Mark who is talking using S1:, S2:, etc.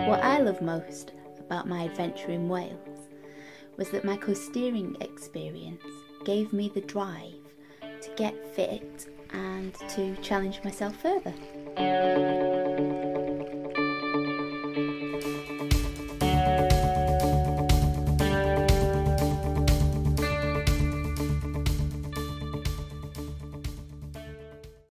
S1: What I love most about my adventure in Wales was that my co-steering experience gave me the drive to get fit and to challenge myself further.